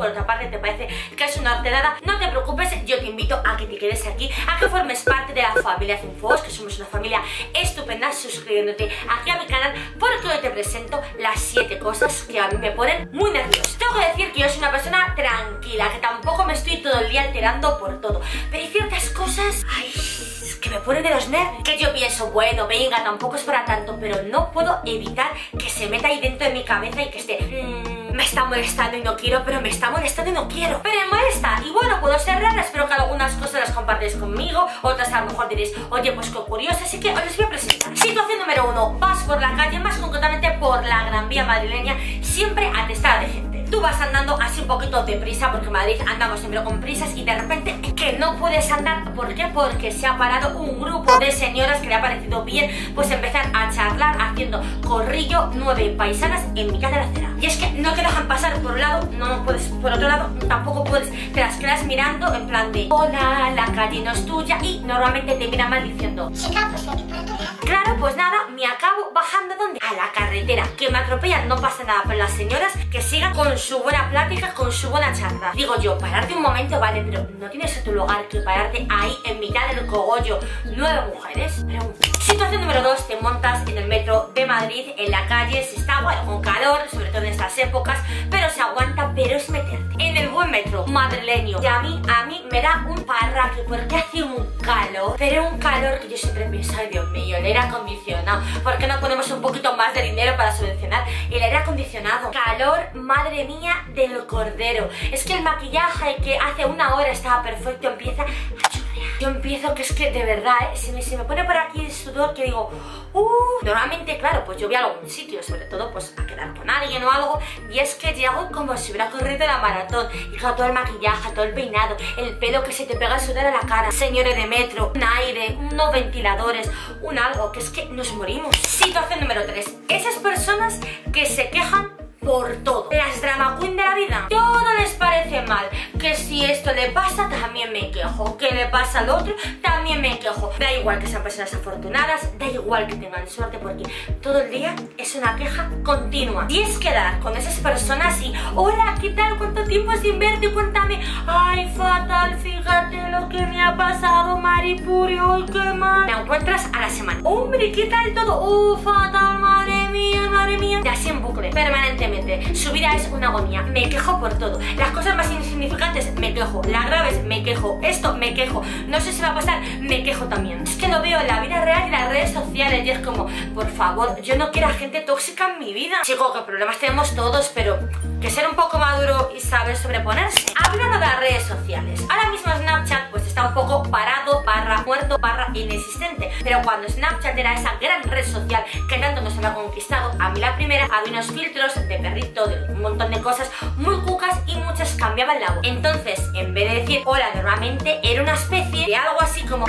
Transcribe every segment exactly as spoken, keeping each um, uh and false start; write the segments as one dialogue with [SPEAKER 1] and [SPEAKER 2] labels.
[SPEAKER 1] por otra parte te parece que es una horterada, no te preocupes, yo te invito a que te quedes aquí, a que formes parte de la familia Cienfuegos, que somos una familia estupenda, suscribiéndote aquí a mi canal, porque hoy te presento las siete cosas que a mí me ponen muy nerviosa. Tengo que decir que yo soy una persona tranquila, que tampoco me estoy todo el día alterando por todo, pero hay ciertas cosas, ay, que me ponen de los nervios, que yo pienso, bueno, venga, tampoco es para tanto, pero no puedo evitar que se meta ahí dentro de mi cabeza y que esté, mmm, me está molestando y no quiero, pero me está molestando y no quiero, pero me molesta. Y bueno, puedo ser rara, espero que algunas cosas las compartáis conmigo, otras a lo mejor diréis, oye, pues qué curioso, así que os les voy a presentar. Situación número uno, vas por la calle, más concretamente por la Gran Vía madrileña, siempre atestada de gente. Tú vas andando así un poquito deprisa, porque en Madrid andamos siempre con prisas, y de repente que no puedes andar. ¿Por qué? Porque se ha parado un grupo de señoras que le ha parecido bien pues empezar a charlar haciendo corrillo, nueve paisanas en mitad de la acera. Y es que no te dejan pasar por un lado, no puedes por otro lado, tampoco puedes, te las quedas mirando en plan de hola, la calle no es tuya, y normalmente te miran mal diciendo chica, pues aquí por otro lado. Claro, pues nada, me acabo bajando ¿dónde? A la carretera, que me atropellan, no pasa nada, pero las señoras que sigan con su buena plática, con su buena charla. Digo yo, pararte un momento, vale, pero no tienes otro lugar que pararte ahí en mitad del cogollo, nueve mujeres. Pero... Situación número dos, te montas en el metro de Madrid, en la calle, se está, bueno, con calor, sobre todo en estas épocas, pero se aguanta, pero es meterte en el buen metro madrileño. Y a mí, a mí me da un parraque, porque hace un calor, pero un calor que yo siempre pienso, ay Dios mío, el aire acondicionado, ¿por qué no ponemos un poquito más de dinero para subvencionar el aire acondicionado? Calor, madre mía, del cordero. Es que el maquillaje que hace una hora estaba perfecto empieza a chorrear. Yo empiezo que es que de verdad, ¿eh? se, me, se me pone por aquí el sudor que digo, uh, normalmente claro, pues yo voy a algún sitio, sobre todo pues a quedar con alguien o algo, y es que llego como si hubiera corrido la maratón, y claro, todo el maquillaje, todo el peinado, el pelo que se te pega el sudor a la cara, señores de metro, un aire, unos ventiladores, un algo, que es que nos morimos. Situación número tres, esas personas que se quejan por todo, las drama queen de la vida, todo les parece mal, que si esto le pasa también me quejo, que le pasa al otro también me quejo, da igual que sean personas afortunadas, da igual que tengan suerte, porque todo el día es una queja continua. Y es quedar con esas personas y hola, ¿qué tal? ¿Cuánto tiempo sin verte? Cuéntame. Ay, fatal, fíjate lo que me ha pasado, Maripuri, ay, qué mal. Me encuentras a la semana, hombre, ¿qué tal todo? Oh, fatal, madre mía, madre mía. Y así en bucle, permanentemente. Su vida es una agonía, me quejo por todo. Las cosas más insignificantes, me quejo. Las graves, me quejo. Esto, me quejo. No sé si va a pasar, me quejo también. Es que lo veo en la vida real y las redes sociales y es como, por favor, yo no quiero a gente tóxica en mi vida. Chico, que problemas tenemos todos, pero que ser un poco maduro y saber sobreponerse. Hablando de las redes sociales, ahora mismo Snapchat pues está un poco parado, barra muerto, barra inexistente. Pero cuando Snapchat era esa gran red social que tanto nos había conquistado, a mí la primera había unos filtros de perrito, de un montón de cosas muy cucas, y muchas cambiaban la voz. Entonces, en vez de decir hola normalmente, era una especie de algo así como...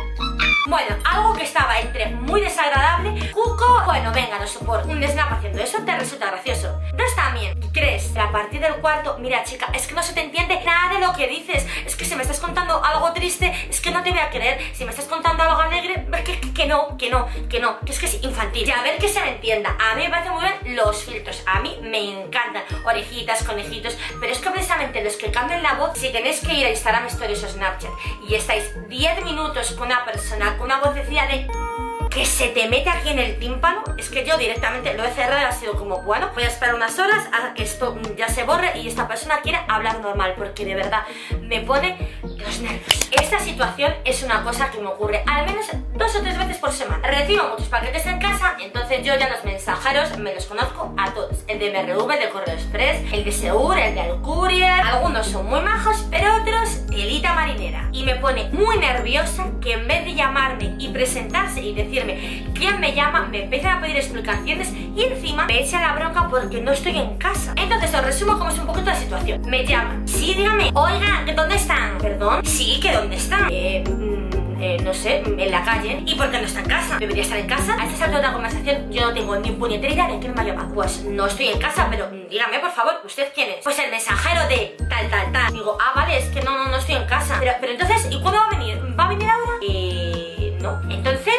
[SPEAKER 1] Bueno, algo que estaba entre muy desagradable, cuco, bueno, venga, no soporto. Un snap haciendo eso te resulta gracioso. Dos también, tres, a partir del cuarto, mira chica, es que no se te entiende nada de lo que dices. Es que si me estás contando algo triste, es que no te voy a creer. Si me estás contando algo alegre, que, que, que no, que no, que no, que es que es infantil. Y a ver que se me entienda. A mí me parecen muy bien los filtros, a mí me encantan. Orejitas, conejitos, pero es que precisamente los que cambian la voz, si tenéis que ir a Instagram Stories o Snapchat y estáis diez minutos con una persona con una vocecilla de... que se te mete aquí en el tímpano, es que yo directamente lo he cerrado y ha sido como, bueno, voy a esperar unas horas a que esto ya se borre y esta persona quiera hablar normal, porque de verdad me pone los nervios. Esta situación es una cosa que me ocurre al menos dos o tres veces por semana. Recibo muchos paquetes en casa, entonces yo ya los mensajeros me los conozco a todos. El de M R V, el de Correo Express, el de Segur, el de Alcourier. Algunos son muy majos, pero otros telita marinera. Y me pone muy nerviosa que en vez de llamarme y presentarse y decirme quién me llama, me empiezan a pedir explicaciones y encima me echan la bronca porque no estoy en casa. Entonces os resumo cómo es un poquito la situación. Me llaman, sí, dígame, oiga, ¿dónde están? Perdón, sí, ¿que dónde están? Eh... Eh, no sé, en la calle. ¿Y por qué no está en casa? ¿Debería estar en casa? A esta altura de la conversación yo no tengo ni puñetera idea de quién me ha llamado. Pues no estoy en casa, pero dígame por favor, ¿usted quién es? Pues el mensajero de tal, tal, tal. Digo, ah, vale, es que no, no, no estoy en casa. Pero, pero entonces, ¿y cuándo va a venir? ¿Va a venir ahora? Eh... no. Entonces, podemos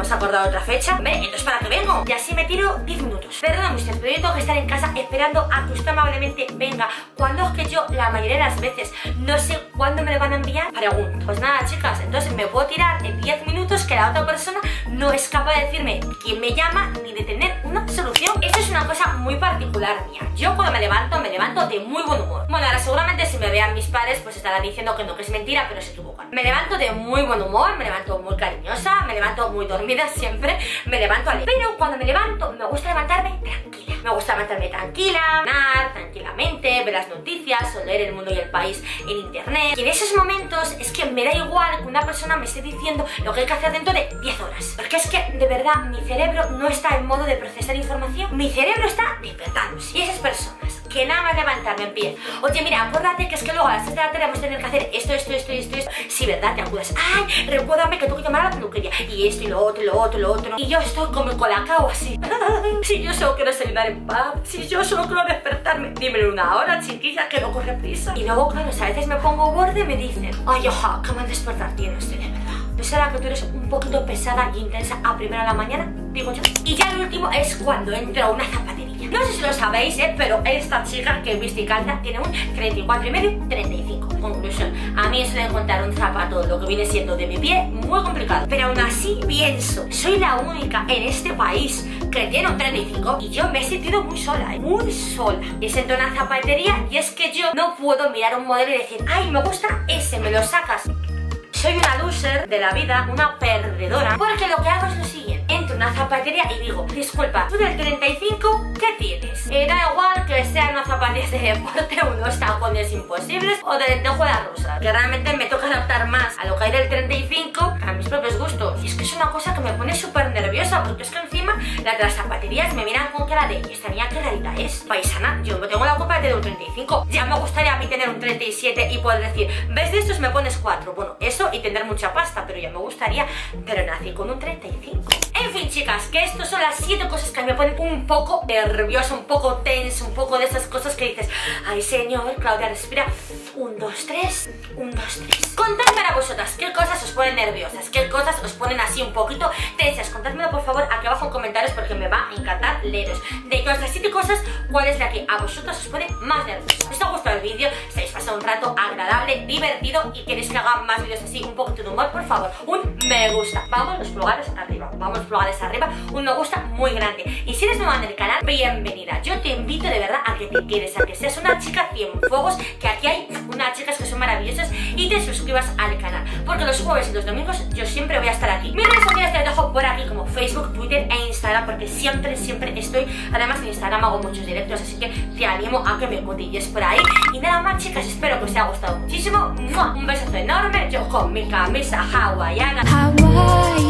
[SPEAKER 1] hemos acordado otra fecha. ¿Ve? Entonces, ¿para qué vengo? Y así me tiro diez minutos. Perdón, usted, pero yo tengo que estar en casa esperando a que usted amablemente venga. Cuando es que yo, la mayoría de las veces, no sé cuándo me lo van a enviar, pregunto. Pues nada, chicas, entonces me puedo tirar en diez minutos que la otra persona no es capaz de decirme quién me llama ni de tener una solución. Esto es una cosa muy particular mía. Yo cuando me levanto, me levanto de muy buen humor. Bueno, ahora seguramente si me vean mis padres, pues estarán diciendo que no, que es mentira, pero se equivocan. Me levanto de muy buen humor, me levanto muy cariñosa, me levanto muy dormida siempre, me levanto alegre. Pero cuando me levanto, me gusta levantarme tranquila. Me gusta levantarme tranquila, ganar tranquilamente, ver las noticias o leer El Mundo y El País en internet. Y en esos momentos es que me da igual que una persona me esté diciendo lo que hay que hacer dentro de diez horas. Porque es que, de verdad, mi cerebro no está en modo de procesar información. Mi cerebro está despertándose. Y esas personas que nada más levantarme empiezan: oye, mira, acuérdate que es que luego a las seis de la tarde vamos a tener que hacer esto, esto, esto, esto, esto. Sí, ¿verdad? Te acuerdas. Ay, recuérdame que tengo que llamar a la peluquería. Y esto, y lo otro, y lo otro, y lo otro. Y yo estoy como el colacao así. Si yo solo quiero desayunar en paz, si yo solo quiero despertarme, dímelo una hora, chiquilla, que no corre prisa. Y luego, claro, a veces me pongo borde y me dicen: ay, oja, qué mal despertar tienes, de verdad. ¿No será que tú eres un poquito pesada y intensa a primera de la mañana? Digo yo. Y ya el último es cuando entro a una zapatería. No sé si lo sabéis, ¿eh? Pero esta chica que viste y calza tiene un treinta y cuatro y medio, treinta y cinco. Conclusión, a mí eso de encontrar un zapato, lo que viene siendo de mi pie, muy complicado. Pero aún así pienso, soy la única en este país que tiene un treinta y cinco y yo me he sentido muy sola, ¿eh? Muy sola. Y entro a una zapatería y es que yo no puedo mirar un modelo y decir: ay, me gusta ese, me lo sacas. Soy una loser de la vida, una perdedora, porque lo que hago es lo siguiente: entro a una zapatería y digo: disculpa, tú del treinta y cinco, ¿qué tienes? Eh, da igual que sean unas zapatillas de deporte, unos tacones imposibles o de lentejuelas rusas, que realmente me toca adaptar más a lo que hay del treinta y cinco que a mis propios gustos. Y es que es una cosa que me pone súper nerviosa, porque es que encima las de las zapaterías me miran con cara de: esta niña qué rarita es, paisana, yo no tengo la culpa de tener un treinta y cinco. Ya me gustaría a mí tener un treinta y siete y poder decir: ves de estos me pones cuatro. Bueno, eso y tener mucha pasta, pero ya me gustaría, pero nací con un treinta y cinco. En fin, chicas, que estas son las siete cosas que me ponen un poco nerviosa, un poco tensa, un poco de esas cosas que dices: ay, señor, Claudia, respira. Un, dos, tres, un, dos, tres. Contadme a vosotras qué cosas os ponen nerviosas, qué cosas os ponen así un poquito tensas. Contádmelo por favor aquí abajo en comentarios, porque me va a encantar leeros. De todas las siete cosas, ¿cuál es la que a vosotros os pone más nerviosa? ¿Os ha gustado el vídeo? ¿Si habéis pasado un rato agradable, divertido y queréis que haga más vídeos así, un poquito de humor? Por favor, un me gusta. Vamos los pulgares arriba, vamos los pulgares arriba, un me gusta muy grande. Y si eres nueva en el canal, bienvenida. Yo te invito de verdad a que te quedes, a que seas una chica Cienfuegos, que aquí hay unas chicas que son maravillosas, y te suscribas al canal, porque los jueves y los domingos yo siempre voy a estar aquí. Mis redes sociales te las dejo por aquí, como Facebook, Twitter e Instagram, porque siempre, siempre estoy. Además en Instagram hago muchos directos, así que te animo a que me cotilles por ahí. Y nada más, chicas, espero que os haya gustado muchísimo. ¡Mua! Un besazo enorme, yo con mi camisa hawaiana. Hawaii.